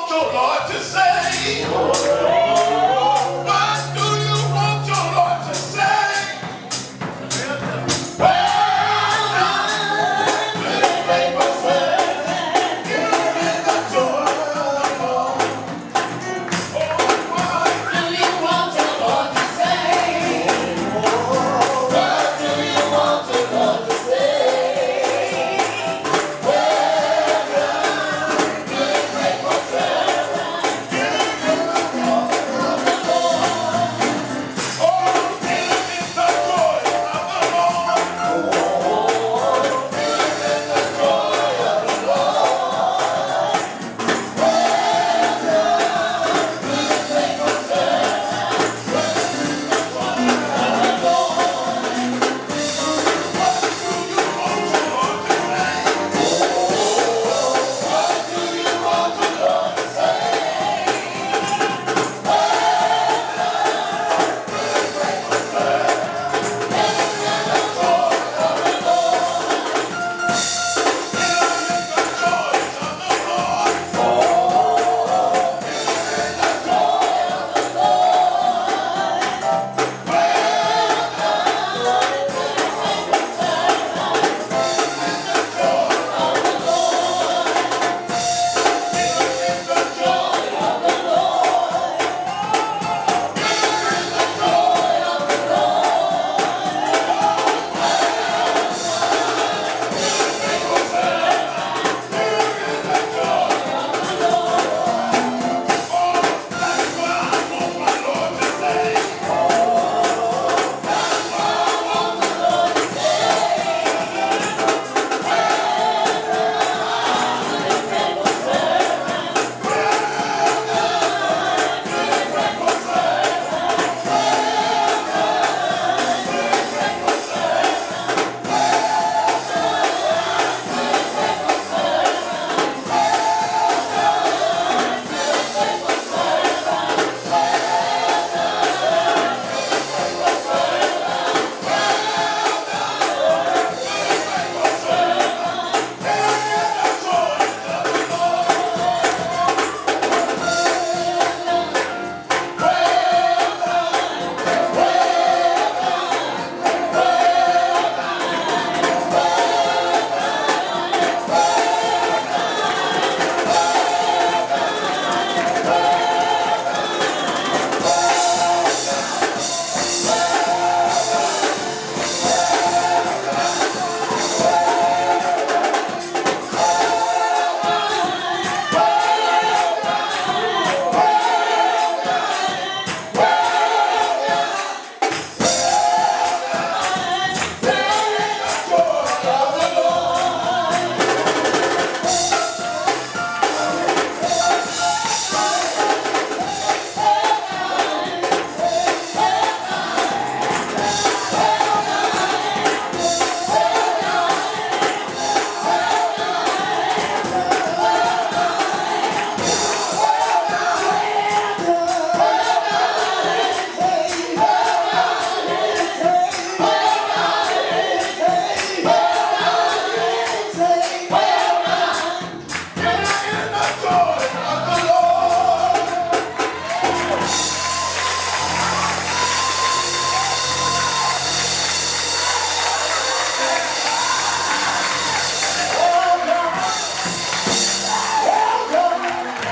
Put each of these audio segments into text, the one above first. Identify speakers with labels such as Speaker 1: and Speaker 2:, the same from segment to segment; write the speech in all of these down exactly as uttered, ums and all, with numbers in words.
Speaker 1: your Lord to say? What do you want your Lord to say? Well done, good and faithful servant. You in the joy of the Lord. Oh, what do you want your Lord to say? What do you want your Lord to say?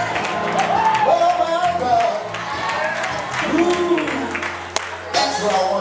Speaker 2: That's what I want.